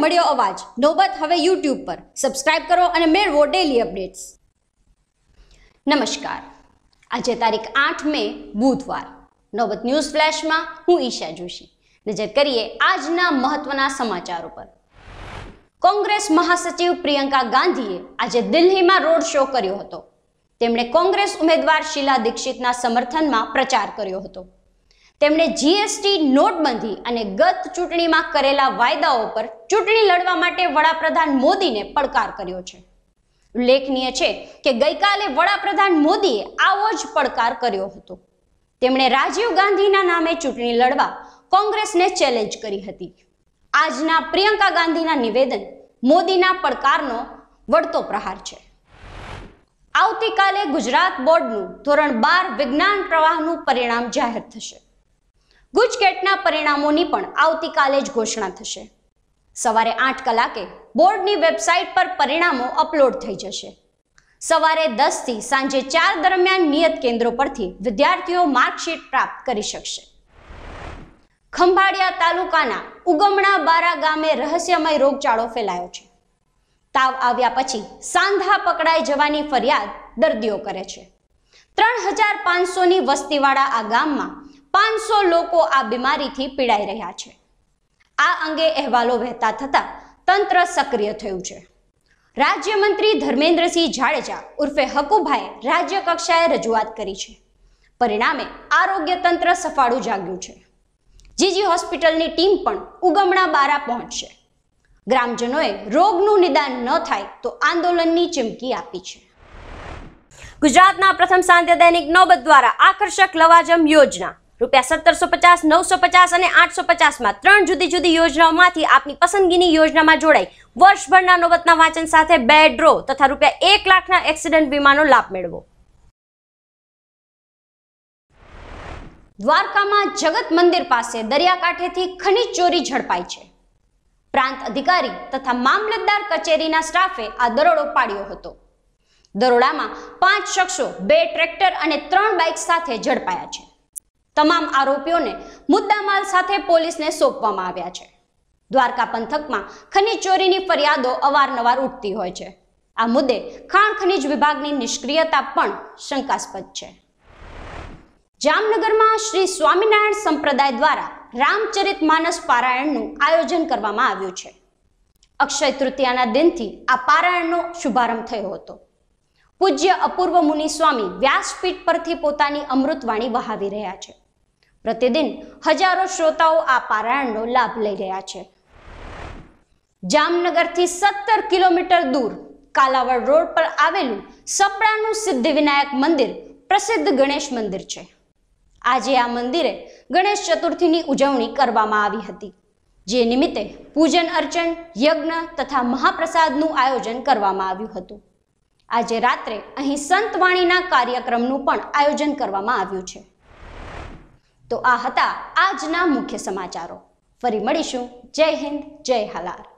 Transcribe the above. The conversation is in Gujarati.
મળ્યો અવાજ, નોબત હવે YouTube પર. સબસ્ક્રાઇબ કરો અને મેળવો ડેલી અપડેટ્સ. નમસ્કાર. આજે તારીખ 8 મે બુધવાર. નોબત ન્યૂઝ ફ્લેશમાં હું ઈશા જોશી. નજર કરીએ આજના મહત્વના સમાચારો પર. કોંગ્રેસ મહાસચિવ પ્રિયંકા ગાંધીએ આજે દિલ્હીમાં રોડ શો કર્યો હતો. તેમણે કોંગ્રેસ ઉમેદવાર શીલા દીક્ષિતના સમર્થનમાં પ્રચાર કર્યો હતો. તેમણે જીએસટી, નોટબંધી અને ગત ચૂંટણીમાં કરેલા વાયદાઓ પર ચૂંટણી લડવા માટે વડાપ્રધાન મોદીને પડકાર કર્યો છે. ઉલ્લેખનીય છે કે ગઈકાલે વડાપ્રધાન મોદીએ આવો જ પડકાર કર્યો હતો. તેમણે રાજીવ ગાંધીના નામે ચૂંટણી લડવા કોંગ્રેસને ચેલેન્જ કરી હતી. આજના પ્રિયંકા ગાંધીના નિવેદન મોદીના પડકારનો વળતો પ્રહાર છે. આવતીકાલે ગુજરાત બોર્ડનું ધોરણ 12 વિજ્ઞાન પ્રવાહનું પરિણામ જાહેર થશે. ગુજકેટના પરિણામોની પણ આવતીકાલે જ ઘોષણા થશે. સવારે 8 કલાકે બોર્ડની વેબસાઇટ પર પરિણામો અપલોડ થઈ જશે. સવારે 10 થી સાંજે 4 દરમિયાન નિયત કેન્દ્રો પરથી વિદ્યાર્થીઓ માર્કશીટ પ્રાપ્ત કરી શકશે. ખંભાળિયા તાલુકાના ઉગમણા બારા ગામે રહસ્યમય રોગચાળો ફેલાયો છે. તાવ આવ્યા પછી સાંધા પકડાઈ જવાની ફરિયાદ દર્દીઓ કરે છે. 3500ની વસ્તીવાળા આ ગામમાં 500 લોકો આ બીમારીથી પીડાઈ રહ્યા છે. આ અંગે અહેવાલો વહેતા થતા તંત્ર સક્રિય થયું છે. રાજ્યમંત્રી ધર્મેન્દ્રસિંહ જાડેજા ઉર્ફે હકુભાઈએ રાજ્ય કક્ષાએ રજૂઆત કરી છે. પરિણામે આરોગ્ય તંત્ર સફાળું જાગ્યું છે. જીજી હોસ્પિટલની ટીમ પણ ઉગમણા બારા પહોંચશે. ગ્રામજનોએ રોગનું નિદાન ન થાય તો આંદોલનની ચીમકી આપી છે. ગુજરાતના પ્રથમ સાંધ્ય દૈનિક નોબત દ્વારા આકર્ષક લવાજમ યોજના ₹1750, 950 અને 850માં 3 જુદી જુદી યોજનાઓમાંથી આપની પસંદગીની યોજનામાં જોડાઈ વર્ષભરના નોબતના વાંચન સાથે 2 ડ્રો તથા ₹1 લાખના એક્સિડન્ટ વીમાનો લાભ મેળવો. દ્વારકામાં જગત મંદિર પાસે દરિયાકાંઠેથી ખનીજ ચોરી ઝડપાઈ છે. પ્રાંત અધિકારી તથા મામલતદાર કચેરીના સ્ટાફે આ દરોડો પાડ્યો હતો. દરોડામાં 5 શખ્સો 2 ટ્રેક્ટર અને 3 બાઇક સાથે ઝડપાયા છે. તમામ આરોપીઓને મુદ્દામાલ સાથે પોલીસને સોંપવામાં આવ્યા છે. દ્વારકા પંથકમાં ખનીજ ચોરીની ફરિયાદો અવારનવાર ઉઠતી હોય છે. આ મુદ્દે ખાણ ખનીજ વિભાગની નિષ્ક્રિયતા પણ શંકાસ્પદ છે. જામનગરમાં શ્રી સ્વામિનારાયણ સંપ્રદાય દ્વારા રામચરિતમાનસ પારાયણનું આયોજન કરવામાં આવ્યું છે. અક્ષય તૃતીયાના દિનથી આ પારાયણનો શુભારંભ થયો હતો. પૂજ્ય અપૂર્વ મુનિ સ્વામી વ્યાસપીઠ પરથી પોતાની અમૃતવાણી વહાવી રહ્યા છે. પ્રતિદિન હજારો શ્રોતાઓ આ પારાયણનો લાભ લઈ રહ્યા છે. જામનગરથી 17 કિલોમીટર દૂર કાલાવડ રોડ પર આવેલું સપડાનું સિદ્ધિવિનાયક મંદિર પ્રસિદ્ધ ગણેશ મંદિર છે. આજે આ મંદિરે ગણેશ ચતુર્થીની ઉજવણી કરવામાં આવી હતી, જે નિમિત્તે પૂજન અર્ચન, યજ્ઞ તથા મહાપ્રસાદનું આયોજન કરવામાં આવ્યું હતું. આજે રાત્રે અહીં સંતવાણીના કાર્યક્રમનું પણ આયોજન કરવામાં આવ્યું છે. તો આ હતા આજના મુખ્ય સમાચારો. ફરી મળીશું. જય હિન્દ, જય હાલાર.